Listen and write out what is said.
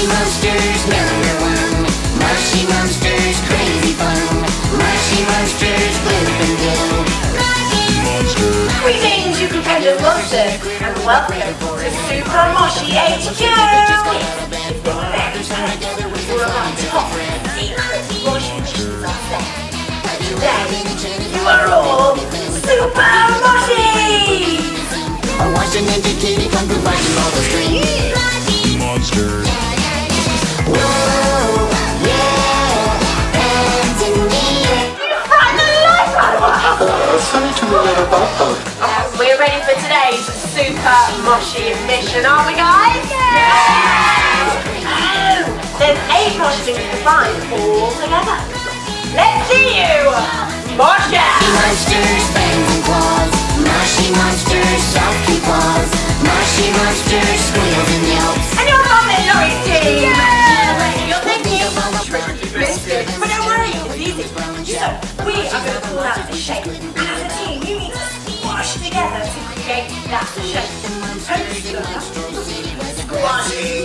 monsters #1. Moshi monsters, crazy fun. Moshi monsters, bloop and blue. Greetings, you competitive monsters, and welcome to Super Moshi HQ! All of our top secret Moshi missions are set. Today, you are all Super Moshis! Watch a ninja kitty kung fu fighting all the screens. Monsters. Whoa, yeah, hands in the air. You frightened the life out of us! Funny to me, little Bob. We're ready for today's Super Moshi mission, aren't we, guys? Yeah! Oh, there's 8 Moshi things to find all together. Let's see you! Moshi! Monsters, fangs and claws. Moshi monsters, soft key paws. Moshi monsters, squeals and yelps. And you're on the lorry team! Yeah! You're thinking of biscuit. But don't worry, it's easy. So, we are going to pull out the shape. As a team, you need to squash together to create that shape. Squashy!